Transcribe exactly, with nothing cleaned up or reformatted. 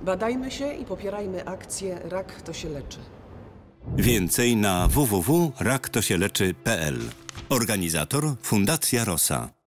Badajmy się i popierajmy akcję Rak to się leczy. Więcej na w w w kropka rak to się leczy kropka p l. Organizator Fundacja Rosa.